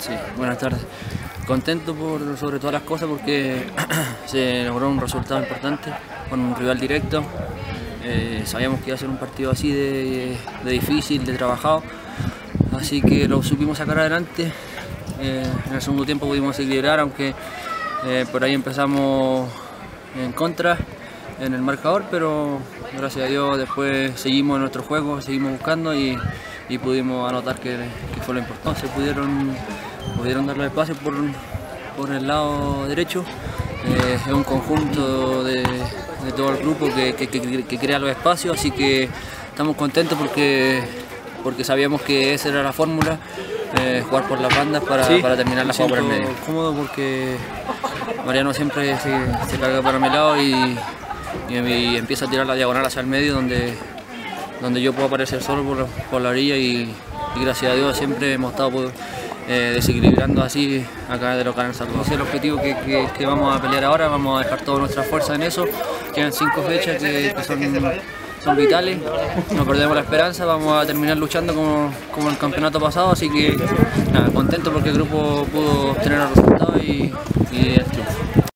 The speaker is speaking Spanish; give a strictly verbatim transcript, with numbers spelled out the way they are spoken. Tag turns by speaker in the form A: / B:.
A: Sí, buenas tardes. Contento por sobre todas las cosas porque se logró un resultado importante con un rival directo. Eh, sabíamos que iba a ser un partido así de, de difícil, de trabajado, así que lo supimos sacar adelante. Eh, en el segundo tiempo pudimos equilibrar, aunque eh, por ahí empezamos en contra en el marcador, pero gracias a Dios después seguimos en nuestro juego, seguimos buscando y, y pudimos anotar que, que fue lo importante. Se pudieron, pudieron darle espacio por, por el lado derecho. Eh, es un conjunto de, de todo el grupo que, que, que, que crea los espacios, así que estamos contentos porque, porque sabíamos que esa era la fórmula, eh, jugar por las bandas para, sí, para terminar la jugada por el medio. Cómodo porque Mariano siempre se, se carga para mi lado y, y, y empieza a tirar la diagonal hacia el medio donde, donde yo puedo aparecer solo por, por la orilla y, y gracias a Dios siempre hemos estado por, eh, desequilibrando así acá de local en Salvador. Ese es el objetivo que, que, que vamos a pelear ahora, vamos a dejar toda nuestra fuerza en eso. Quedan cinco fechas que, que son, son vitales, no perdemos la esperanza, vamos a terminar luchando como, como el campeonato pasado, así que nada, contento porque el grupo pudo obtener el resultado y, y el triunfo.